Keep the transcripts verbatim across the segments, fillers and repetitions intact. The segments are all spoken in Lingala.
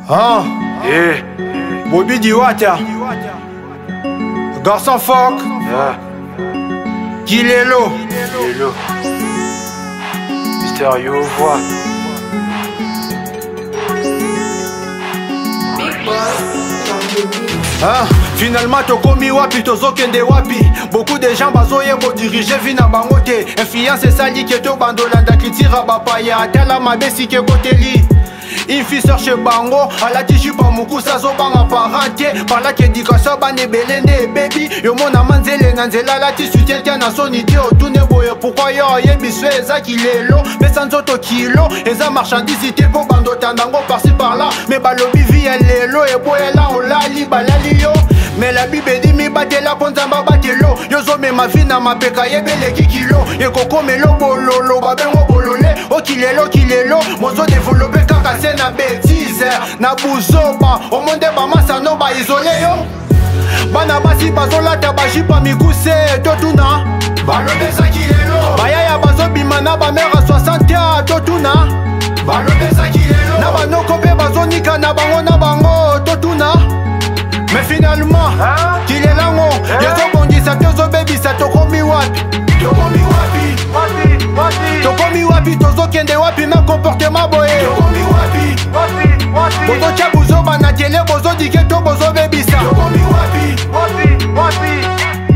Ah, Yeah. Boby Diwata, garçon fuck, Ah. Kilelo, Kilelo. Mystérieux voix. ah, finalement tokomi wapi tozokende wapi. Beaucoup de gens bazoyeba diriger vie na bango te. Influence esali ke to bandolanda kitira bapaya atala mabesi ke koteli. Une fille sort chez Bango, à la tige pas moukou sa zo banga parenté. Par là qui dit que ça ban et belende baby. Yo mon amanzele nanzela la ti soutien tiens na son idée au tourne boye. Pourquoi yo yé biswe eza Kilelo. Mais sans auto kilo, eza marchandisité pour bando tandango par-ci par-là. Mais balobi vie elle lelo et boye là on la li balali yo. Mais la Bible dit mi bate la ponzamba batelo. Yo zo me ma vie na ma peka yebele ki kilo. Ye koko melo bololo babengo bolole. O Kilelo Kilelo, mozo développé kaka se na bêtise. Na buzoba, o monde ba masa no ba isolé yo. Bana basi bazolata bajipa mikuse totuna. Balobe za Kilelo. Bayaya bazo bimana ba mère à soixante ans totuna. Balobe za Kilelo. Na banoko pe bazo nika na bango na bango totuna. Mais finalement, hein? Kilelango, hein? Yezo bondisa tozo baby sa tokomi wapi. Tokomi wapi, wapi, wapi. Tokomi wapi, tozo kende wapi na comportement boye. Tokomi wapi, wapi, wapi. Bozo cha buzo bana tele bozo dike to bozo baby sa. Tokomi wapi, wapi, wapi.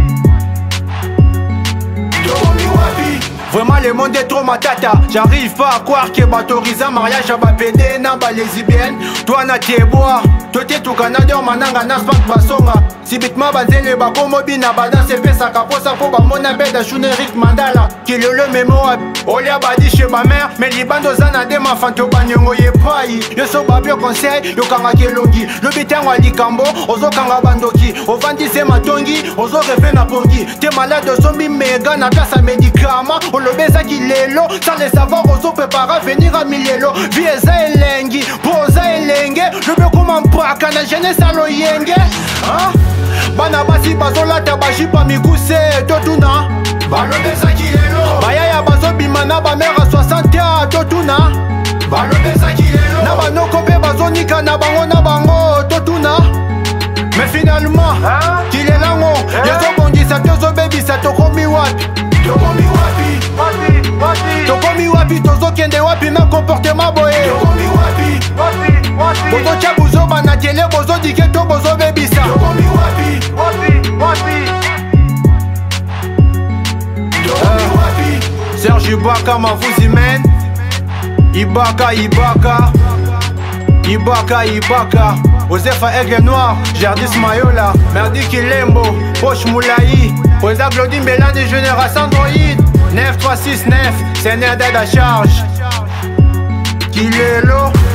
Tokomi wapi. Vraiment le monde est trop matata. J'arrive pas à croire que m'autorise un mariage à ma pédé namba lesbienne. Toi na tes bois. Toi t'es tout Canadien mananga na spank basonga. Si bitma banzele bako mobi na bada se fait sa caposa pour ba mona beda chunerik mandala. Kilelo memo olia badi chez ma mère. Mais libando zana de ma fanto banyongo ye pai. Yo so babio conseil yo kanga kelongi. Le bitango alikambo ozo kanga bandoki. Ovandi se matongi ozo refe na pongi. T'es malade zombie méga na place à médicament. Le beza Kilelo, sans le savoir ozo prépara venir à Milelo. Vieza elengi, poza elenge. Je veux comment braka na jeunesse alo yenge. Hein? Bana basi bazolata bajipa mikuse totuna. Balobe za Kilelo. Bayaya bazo bimana ba mère à soixante ans totuna. Balobe za Kilelo. Na banoko pe bazo nika na bango na bango totuna. Mais finalement, hein? Kilelango, hein? Yezo bondisa tozo baby sa tokomi wapi. Tokomi wapi, wapi, wapi. Tokomi wapi, tozo kende wapi na comportement boye. Tokomi wapi, wapi, wapi. Bozo cha buzo bana tele bozo dike to bozo baby sa. Tokomi wapi, wapi, wapi. Tokomi wapi. Serge Ibaka ma vous humaine. Ibaka, Ibaka. Ibaka, Ibaka. Osefa Aigle Noir, Jardis Mayola, Merdi Kilembo, Poche Moulaï, Osa Claudine Bélan des générations Android, neuf trois six neuf, c'est Nerded à charge. Kilelo.